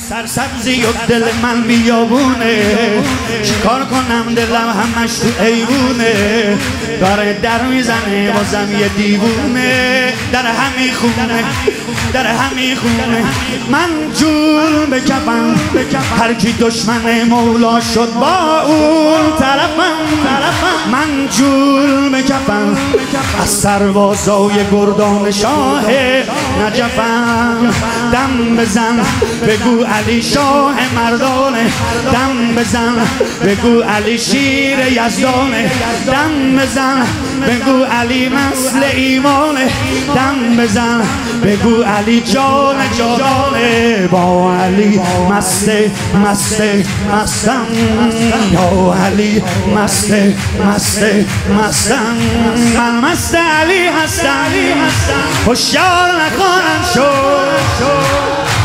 سرسبزی و دل من بیابونه، چیکار کنم دلم همش تو ایوونه، داره در میزنه بازم یه دیوونه، در همین خونه در همین خونه من جون بکپم، هر کی دشمن مولا شد با اون طرفم، من جون بکپم از سربازای گردان شاه نجفم، دم بزن بگو علی شاه مردانه، دم بزن بگو علی شیر یزدانه، دم بزن بگو علی نسل ایمانه، دم بزن بگو علی جان جانانه، با علی مسته مسته مستم، یا علی مسته مسته مستم، من مست علی هستم، هوشیار نخواهم شد،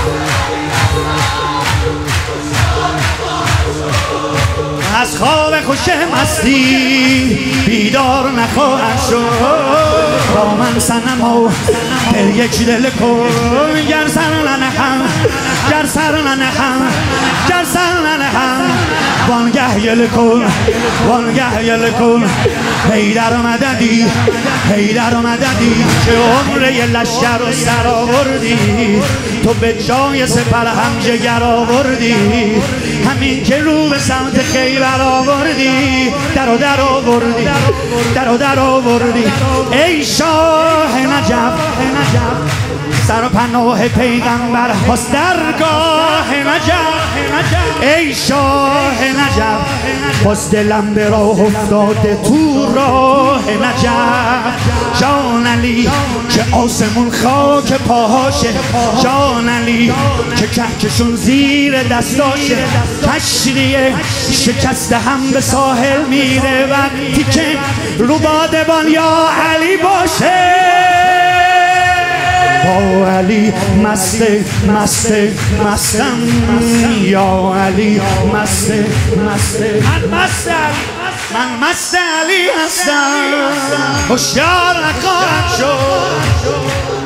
از خواب خوش مستی بیدار نخواهم شد، با من صنم و دل یک دل کن، گر سر ننهم گر سر ننهم گر سر ننهم، وانگه یل کن وانگه یل کن، حیدر مددی حیدر مددی، که عمره لشکر و سر آوردی، تو به جای سپر هم جگر آوردی، همین که رو به سمت خیبر آوردی، در آوردی در آوردی، ای شاه نجف سر و پناه پیغمبر هست درگاه نجف، ای شاه نجف باز دلم به راه افتاده تو راه نجف، جان علی که آسمون خاک پاهاشه، جان علی که کهکشون زیر دستاشه، کشتیه شکسته هم به ساحل میره، وقتی که رو بادبان یا علی باشه، با علی مسته مسته مستم، یا علی مسته مسته، من مست علی هستم، هوشیار نخواهم شد،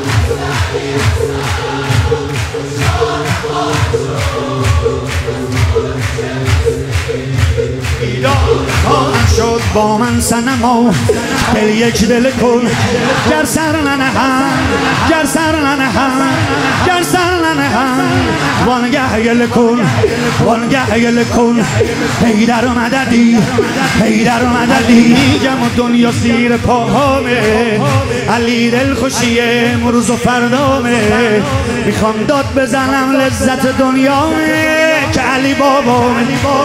خواهم شد، با من صنم و دل یک دل کن، گر سر ننهم گر سر ننهم گر سر ننهم، وانگه یل کن وانگه یل کن، حیدر مددی حیدر مددی، میگم و دنیا زیر پاهامه، علی دل خوشی امروز و فردامه، میخوام داد بزنم لذت دنیامه، که علی بابامه،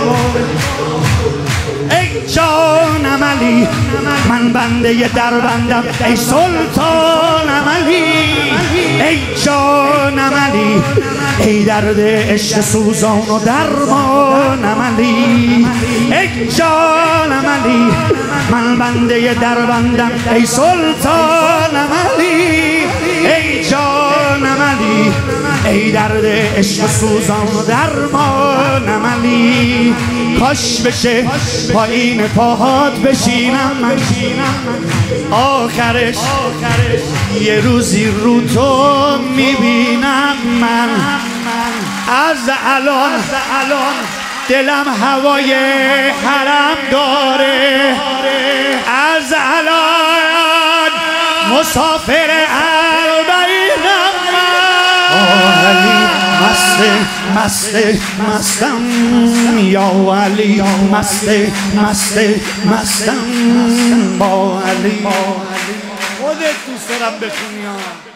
ای جانم علی من بنده در بندم، ای سلطانم علی ای جانم علی، ای درد عشق سوزان و درمانم علی، ای جانم علی من بنده در بندم، ای سلطانم علی ای جانم علی، ای درد عشق سوزان و درمانم علی، کاش بشه پایین پاهات بشینم من، آخرش یه روزی رو تو میبینم من، از الان دلم هوای حرم داره، از الان مسافر اربعینم من، علی مسته مسته مستم، یا علی مسته مسته مستم، با علی خودت دوست دارم بخونی.